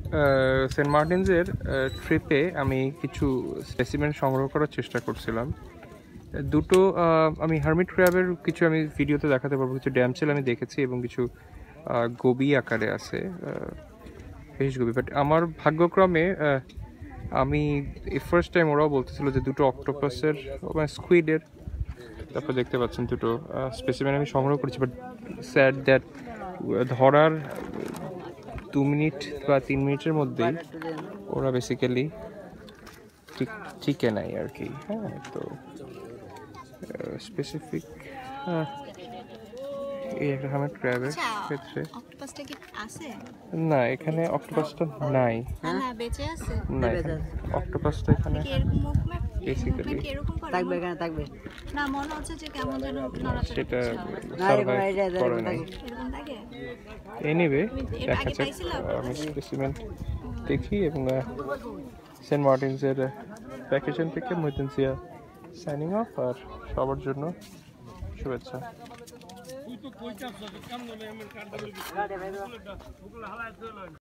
Saint মার্টিনসের ট্রিপে আমি কিছু স্পেসিমেন সংগ্রহ করার চেষ্টা করছিলাম। দুটো আমি হার্মিট ক্র্যাবের কিছু আমি ভিডিওতে দেখাতে পারবো, কিছু ড্যামসেল আমি দেখেছি এবং কিছু গবি আকারে আছে, ফিশ গবি। বাট আমার ভাগ্যক্রমে আমি ফার্স্ট টাইম, ওরাও বলতেছিল যে দুটো অক্টোপাসের মানে স্কুইডের, তারপর দেখতে পাচ্ছেন দুটো স্পেসিমেন আমি সংগ্রহ করেছি। বাট স্যাড দ্যাট ধরার 2 মিনিট বা 3 মিনিটের মধ্যেই ওরা বেসিক্যালি টিকে নেয় আর কি। হ্যাঁ, তো স্পেসিফিক এই একটা হার্মিট ক্র্যাবের ক্ষেত্রে অক্টোপাসটা কি আছে? না, এখানে অক্টোপাসটা নাই। না, বেঁচে আছে। না, অক্টোপাসটা এখানে বেসিক্যালি থাকবে, এখানে থাকবে না, মনে হচ্ছে যে কেমন যেন নড়াচড়া সেটা করছে। সার্ভাইভ করে নাই। এরকম থাকে? এনিওয়ে, এর দেখা আগে যাক। পাইছিল আমি স্পেসিমেন দেখি এবং সেন্ট মার্টিনসের ভ্যাকেশন থেকে মহিউদ্দিন জিয়া সাইনিং অফ। আর সবার জন্য শুভেচ্ছা।